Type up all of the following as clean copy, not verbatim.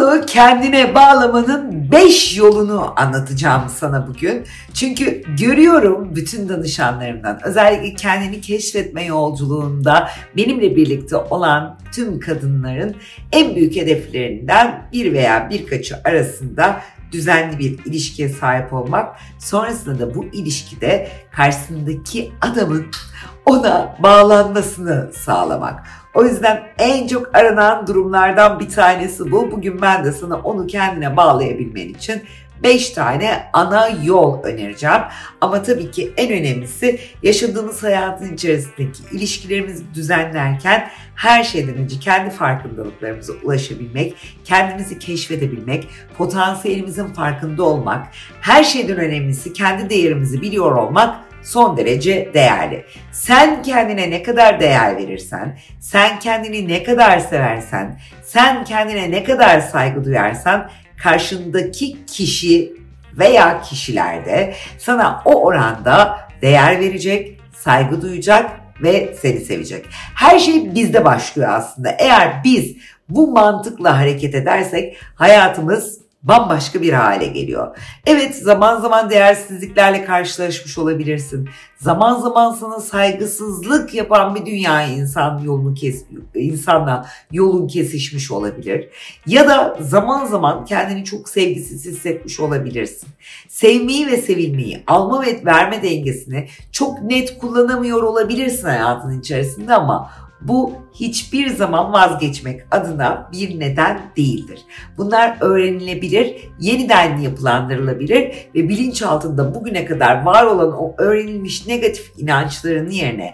Onu kendine bağlamanın 5 yolunu anlatacağım sana bugün. Çünkü görüyorum bütün danışanlarımdan, özellikle kendini keşfetme yolculuğunda benimle birlikte olan tüm kadınların en büyük hedeflerinden bir veya birkaçı arasında düzenli bir ilişkiye sahip olmak, sonrasında da bu ilişkide karşısındaki adamın ona bağlanmasını sağlamak. O yüzden en çok aranan durumlardan bir tanesi bu. Bugün ben de sana onu kendine bağlayabilmen için 5 tane ana yol önereceğim. Ama tabii ki en önemlisi yaşadığımız hayatın içerisindeki ilişkilerimizi düzenlerken her şeyden önce kendi farkındalıklarımıza ulaşabilmek, kendimizi keşfedebilmek, potansiyelimizin farkında olmak, her şeyden önemlisi kendi değerimizi biliyor olmak son derece değerli. Sen kendine ne kadar değer verirsen, sen kendini ne kadar seversen, sen kendine ne kadar saygı duyarsan, karşındaki kişi veya kişiler de sana o oranda değer verecek, saygı duyacak ve seni sevecek. Her şey bizde başlıyor aslında. Eğer biz bu mantıkla hareket edersek hayatımız bambaşka bir hale geliyor. Evet, zaman zaman değersizliklerle karşılaşmış olabilirsin. Zaman zaman sana saygısızlık yapan bir dünya insanla yolun kesişmiş olabilir. Ya da zaman zaman kendini çok sevgisiz hissetmiş olabilirsin. Sevmeyi ve sevilmeyi, alma ve verme dengesini çok net kullanamıyor olabilirsin hayatın içerisinde ama bu hiçbir zaman vazgeçmek adına bir neden değildir. Bunlar öğrenilebilir, yeniden yapılandırılabilir ve bilinçaltında bugüne kadar var olan o öğrenilmiş negatif inançların yerine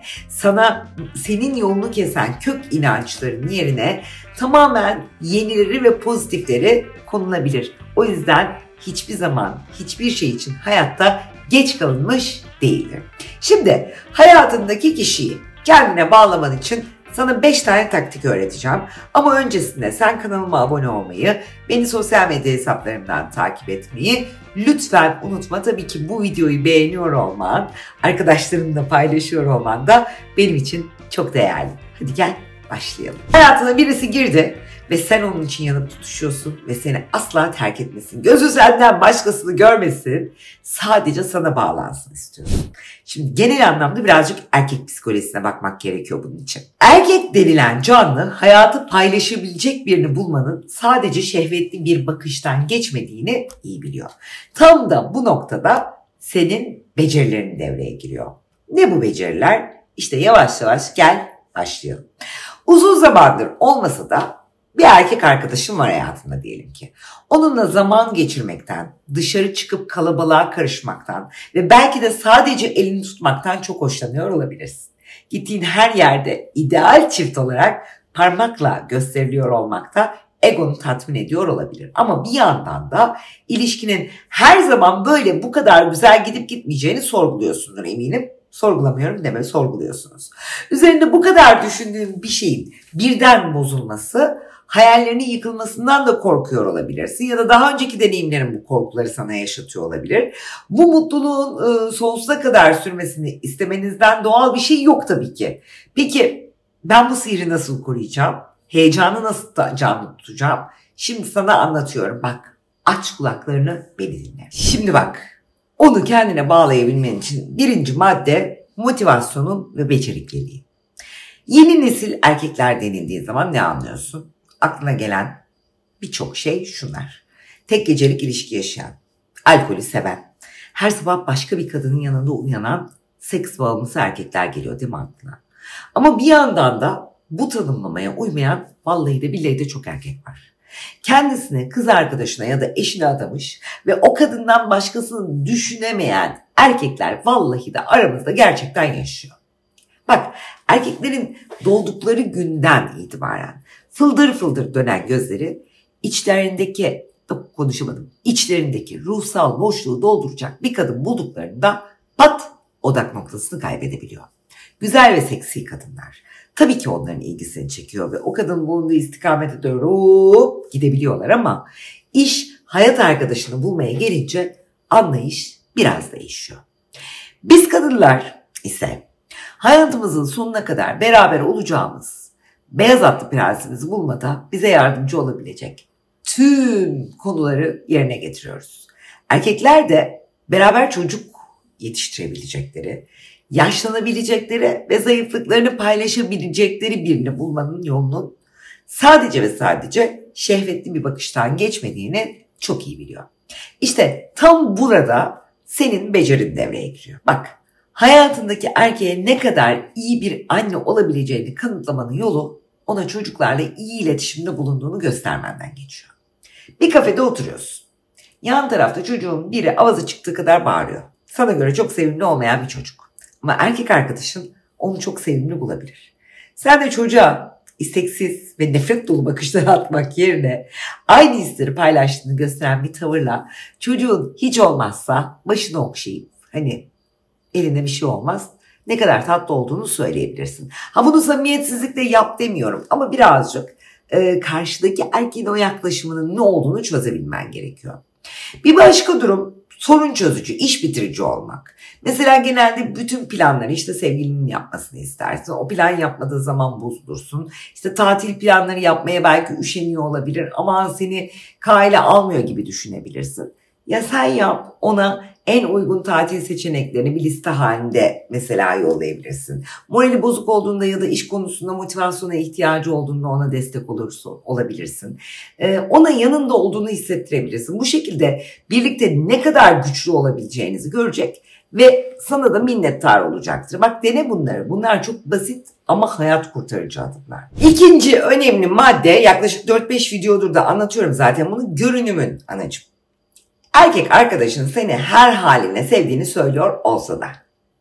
senin yolunu kesen kök inançların yerine tamamen yenileri ve pozitifleri konulabilir. O yüzden hiçbir zaman hiçbir şey için hayatta geç kalınmış değildir. Şimdi hayatındaki kişiyi kendine bağlaman için sana 5 tane taktik öğreteceğim. Ama öncesinde sen kanalıma abone olmayı, beni sosyal medya hesaplarımdan takip etmeyi lütfen unutma. Tabii ki bu videoyu beğeniyor olman, arkadaşlarımla paylaşıyor olman da benim için çok değerli. Hadi gel başlayalım. Hayatına birisi girdi ve sen onun için yanıp tutuşuyorsun ve seni asla terk etmesin. Gözü senden başkasını görmesin. Sadece sana bağlansın istiyorsun. Şimdi genel anlamda birazcık erkek psikolojisine bakmak gerekiyor bunun için. Erkek denilen canlı hayatı paylaşabilecek birini bulmanın sadece şehvetli bir bakıştan geçmediğini iyi biliyor. Tam da bu noktada senin becerilerin devreye giriyor. Ne bu beceriler? İşte yavaş yavaş gel başlayalım. Uzun zamandır olmasa da bir erkek arkadaşım var hayatında diyelim ki. Onunla zaman geçirmekten, dışarı çıkıp kalabalığa karışmaktan ve belki de sadece elini tutmaktan çok hoşlanıyor olabilirsin. Gittiğin her yerde ideal çift olarak parmakla gösteriliyor olmakta egonu tatmin ediyor olabilir. Ama bir yandan da ilişkinin her zaman böyle bu kadar güzel gidip gitmeyeceğini sorguluyorsundur eminim. Sorgulamıyorum deme, sorguluyorsunuz. Üzerinde bu kadar düşündüğün bir şeyin birden bozulması, hayallerinin yıkılmasından da korkuyor olabilirsin. Ya da daha önceki deneyimlerin bu korkuları sana yaşatıyor olabilir. Bu mutluluğun sonsuza kadar sürmesini istemenizden doğal bir şey yok tabii ki. Peki ben bu sihri nasıl koruyacağım? Heyecanı nasıl canlı tutacağım? Şimdi sana anlatıyorum. Bak, aç kulaklarını, beni dinle. Şimdi bak. Onu kendine bağlayabilmen için birinci madde motivasyonun ve becerikliliği. Yeni nesil erkekler denildiği zaman ne anlıyorsun? Aklına gelen birçok şey şunlar. Tek gecelik ilişki yaşayan, alkolü seven, her sabah başka bir kadının yanında uyanan seks bağımlısı erkekler geliyor değil mi aklına? Ama bir yandan da bu tanımlamaya uymayan vallahi de billahi de çok erkek var. Kendisine, kız arkadaşına ya da eşine adamış ve o kadından başkasını düşünemeyen erkekler vallahi de aramızda gerçekten yaşıyor. Bak, erkeklerin doğdukları günden itibaren fıldır fıldır dönen gözleri içlerindeki ruhsal boşluğu dolduracak bir kadın bulduklarında pat odak noktasını kaybedebiliyor. Güzel ve seksi kadınlar. Tabii ki onların ilgisini çekiyor ve o kadın bulunduğu istikamete doğru gidebiliyorlar ama iş hayat arkadaşını bulmaya gelince anlayış biraz değişiyor. Biz kadınlar ise hayatımızın sonuna kadar beraber olacağımız beyaz atlı prensimizi bulmada bize yardımcı olabilecek tüm konuları yerine getiriyoruz. Erkekler de beraber çocuk yetiştirebilecekleri, yaşlanabilecekleri ve zayıflıklarını paylaşabilecekleri birini bulmanın yolunun sadece ve sadece şehvetli bir bakıştan geçmediğini çok iyi biliyor. İşte tam burada senin becerin devreye giriyor. Bak, hayatındaki erkeğe ne kadar iyi bir anne olabileceğini kanıtlamanın yolu ona çocuklarla iyi iletişimde bulunduğunu göstermenden geçiyor. Bir kafede oturuyorsun. Yan tarafta çocuğun biri avazı çıktığı kadar bağırıyor. Sana göre çok sevimli olmayan bir çocuk. Ama erkek arkadaşın onu çok sevimli bulabilir. Sen de çocuğa isteksiz ve nefret dolu bakışlar atmak yerine aynı hisleri paylaştığını gösteren bir tavırla çocuğun hiç olmazsa başını okşayıp hani elinde bir şey olmaz, ne kadar tatlı olduğunu söyleyebilirsin. Ha, bunu samimiyetsizlikle yap demiyorum ama birazcık karşıdaki erkeğin o yaklaşımının ne olduğunu çözebilmen gerekiyor. Bir başka durum sorun çözücü, iş bitirici olmak. Mesela genelde bütün planları işte sevgilinin yapmasını istersin. O plan yapmadığı zaman bozulursun. İşte tatil planları yapmaya belki üşeniyor olabilir ama seni kale almıyor gibi düşünebilirsin. Ya sen yap, ona en uygun tatil seçeneklerini bir liste halinde mesela yollayabilirsin. Morali bozuk olduğunda ya da iş konusunda motivasyona ihtiyacı olduğunda ona destek olabilirsin. Ona yanında olduğunu hissettirebilirsin. Bu şekilde birlikte ne kadar güçlü olabileceğinizi görecek ve sana da minnettar olacaktır. Bak, dene bunları. Bunlar çok basit ama hayat kurtarıcı adımlar. İkinci önemli madde, yaklaşık 4-5 videodur da anlatıyorum zaten bunu, görünümün anacığım. Erkek arkadaşın seni her haline sevdiğini söylüyor olsa da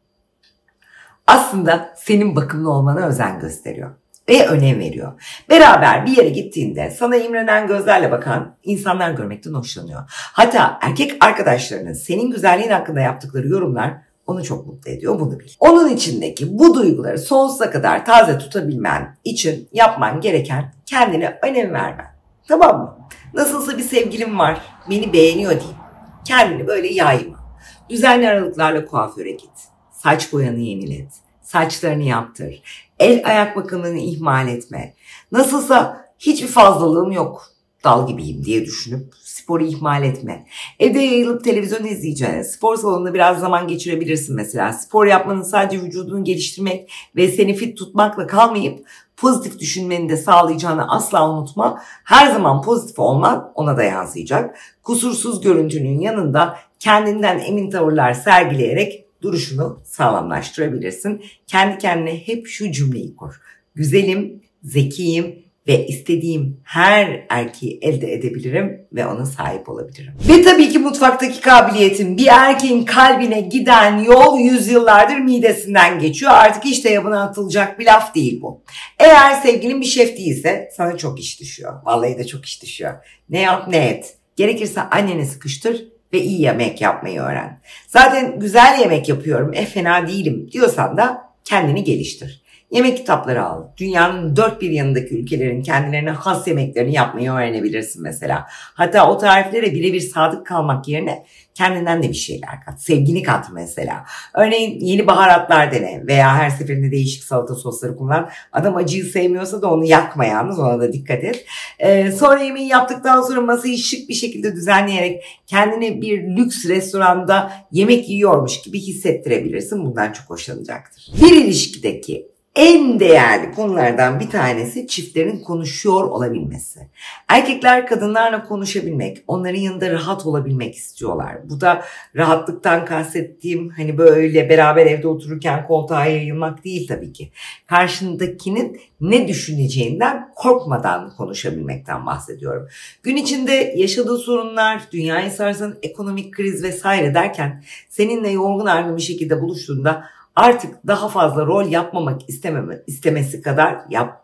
aslında senin bakımlı olmana özen gösteriyor ve önem veriyor. Beraber bir yere gittiğinde sana imrenen gözlerle bakan insanlar görmekten hoşlanıyor. Hatta erkek arkadaşlarının senin güzelliğin hakkında yaptıkları yorumlar onu çok mutlu ediyor, bunu bil. Onun içindeki bu duyguları sonsuza kadar taze tutabilmen için yapman gereken kendine önem vermen. Tamam mı? Nasılsa bir sevgilim var, beni beğeniyor diyeyim. Kendini böyle yayma. Düzenli aralıklarla kuaföre git. Saç boyanı yenilet. Saçlarını yaptır. El ayak bakımını ihmal etme. Nasılsa hiçbir fazlalığım yok, dal gibiyim diye düşünüp sporu ihmal etme. Evde yayılıp televizyon izleyeceğine spor salonunda biraz zaman geçirebilirsin mesela. Spor yapmanın sadece vücudunu geliştirmek ve seni fit tutmakla kalmayıp pozitif düşünmeni de sağlayacağını asla unutma. Her zaman pozitif olman ona da yansıyacak. Kusursuz görüntünün yanında kendinden emin tavırlar sergileyerek duruşunu sağlamlaştırabilirsin. Kendi kendine hep şu cümleyi kur: güzelim, zekiyim ve istediğim her erkeği elde edebilirim ve ona sahip olabilirim. Ve tabii ki mutfaktaki kabiliyetim. Bir erkeğin kalbine giden yol yüzyıllardır midesinden geçiyor. Artık hiç de yabana atılacak bir laf değil bu. Eğer sevgilin bir şef değilse sana çok iş düşüyor. Vallahi de çok iş düşüyor. Ne yap ne et. Gerekirse anneni sıkıştır ve iyi yemek yapmayı öğren. Zaten güzel yemek yapıyorum, fena değilim diyorsan da kendini geliştir. Yemek kitapları al. Dünyanın dört bir yanındaki ülkelerin kendilerine has yemeklerini yapmayı öğrenebilirsin mesela. Hatta o tariflere birebir sadık kalmak yerine kendinden de bir şeyler kat. Sevgini kat mesela. Örneğin yeni baharatlar dene veya her seferinde değişik salata sosları kullan. Adam acıyı sevmiyorsa da onu yakma yalnız, ona da dikkat et. Sonra yemeği yaptıktan sonra masayı şık bir şekilde düzenleyerek kendini bir lüks restoranda yemek yiyormuş gibi hissettirebilirsin. Bundan çok hoşlanacaktır. Bir ilişkideki en değerli konulardan bir tanesi çiftlerin konuşuyor olabilmesi. Erkekler kadınlarla konuşabilmek, onların yanında rahat olabilmek istiyorlar. Bu da rahatlıktan kastettiğim hani böyle beraber evde otururken koltuğa yayılmak değil tabii ki. Karşındakinin ne düşüneceğinden korkmadan konuşabilmekten bahsediyorum. Gün içinde yaşadığı sorunlar, dünyayı sarsan ekonomik kriz vesaire derken seninle yorgun argın bir şekilde buluştuğunda artık daha fazla rol yapmamak istemesi kadar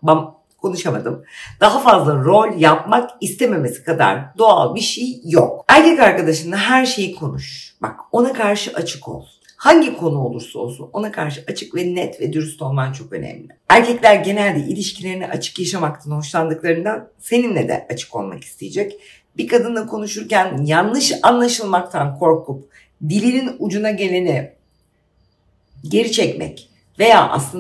Daha fazla rol yapmak istememesi kadar doğal bir şey yok. Erkek arkadaşınla her şeyi konuş. Bak, ona karşı açık ol. Hangi konu olursa olsun ona karşı açık ve net ve dürüst olman çok önemli. Erkekler genelde ilişkilerini açık yaşamaktan hoşlandıklarından seninle de açık olmak isteyecek. Bir kadınla konuşurken yanlış anlaşılmaktan korkup dilinin ucuna geleni geri çekmek veya aslında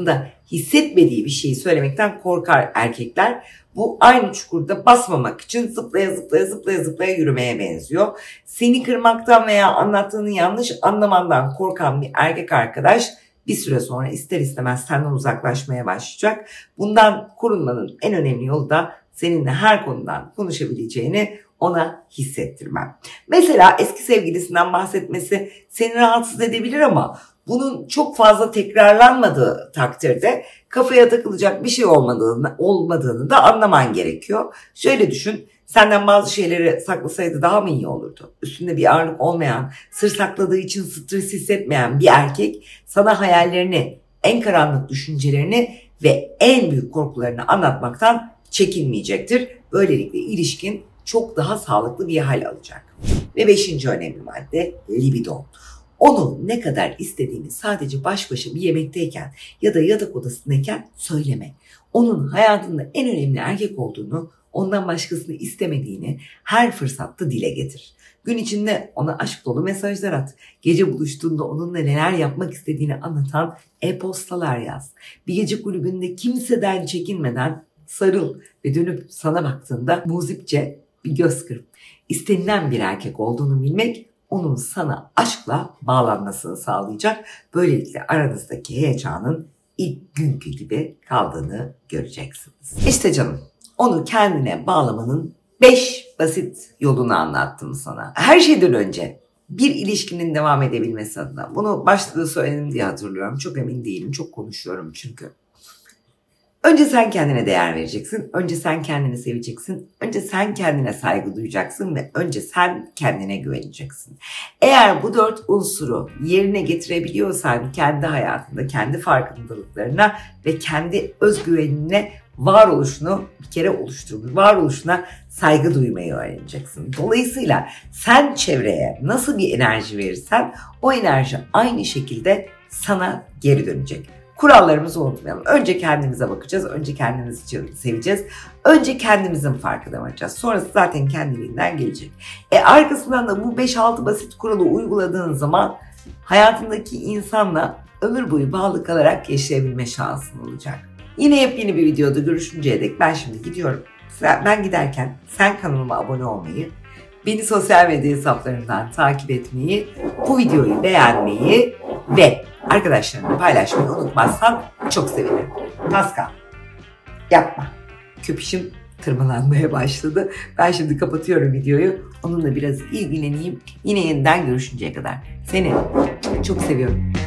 hissetmediği bir şeyi söylemekten korkar erkekler. Bu aynı çukurda basmamak için zıplaya yürümeye benziyor. Seni kırmaktan veya anlattığını yanlış anlamandan korkan bir erkek arkadaş bir süre sonra ister istemez senden uzaklaşmaya başlayacak. Bundan korunmanın en önemli yolu da seninle her konudan konuşabileceğini ona hissettirmem. Mesela eski sevgilisinden bahsetmesi seni rahatsız edebilir ama bunun çok fazla tekrarlanmadığı takdirde kafaya takılacak bir şey olmadığını da anlaman gerekiyor. Şöyle düşün, senden bazı şeyleri saklasaydı daha mı iyi olurdu? Üstünde bir ağırlık olmayan, sır sakladığı için stres hissetmeyen bir erkek sana hayallerini, en karanlık düşüncelerini ve en büyük korkularını anlatmaktan çekinmeyecektir. Böylelikle ilişkin çok daha sağlıklı bir hal alacak. Ve 5. önemli madde libido. Onu ne kadar istediğini sadece baş başa bir yemekteyken ya da yatak odasındayken söyleme. Onun hayatında en önemli erkek olduğunu, ondan başkasını istemediğini her fırsatta dile getir. Gün içinde ona aşk dolu mesajlar at. Gece buluştuğunda onunla neler yapmak istediğini anlatan e-postalar yaz. Bir gece kulübünde kimseden çekinmeden sarıl ve dönüp sana baktığında muzipçe bir göz kırp. İstenilen bir erkek olduğunu bilmek onun sana aşkla bağlanmasını sağlayacak. Böylelikle aranızdaki heyecanın ilk günkü gibi kaldığını göreceksiniz. İşte canım, onu kendine bağlamanın 5 basit yolunu anlattım sana. Her şeyden önce bir ilişkinin devam edebilmesi adına, bunu başta da söyledim diye hatırlıyorum. Çok emin değilim, çok konuşuyorum çünkü. Önce sen kendine değer vereceksin. Önce sen kendini seveceksin. Önce sen kendine saygı duyacaksın ve önce sen kendine güveneceksin. Eğer bu 4 unsuru yerine getirebiliyorsan kendi hayatında, kendi farkındalıklarına ve kendi özgüvenine varoluşunu bir kere oluşturmuş, varoluşuna saygı duymayı öğreneceksin. Dolayısıyla sen çevreye nasıl bir enerji verirsen o enerji aynı şekilde sana geri dönecek. Kurallarımızı unutmayalım. Önce kendimize bakacağız. Önce kendimizi seveceğiz. Önce kendimizin farkına varacağız. Sonrası zaten kendiliğinden gelecek. Arkasından da bu 5-6 basit kuralı uyguladığın zaman hayatındaki insanla ömür boyu bağlı kalarak yaşayabilme şansın olacak. Yine yepyeni bir videoda görüşünceye dek ben şimdi gidiyorum. Ben giderken sen kanalıma abone olmayı, beni sosyal medya hesaplarından takip etmeyi, bu videoyu beğenmeyi ve arkadaşlarımla paylaşmayı unutmazsan çok sevinirim. Pascal, yapma. Köpüşüm tırmalanmaya başladı. Ben şimdi kapatıyorum videoyu. Onunla biraz ilgileneyim. Yine yeniden görüşünceye kadar. Seni çok seviyorum.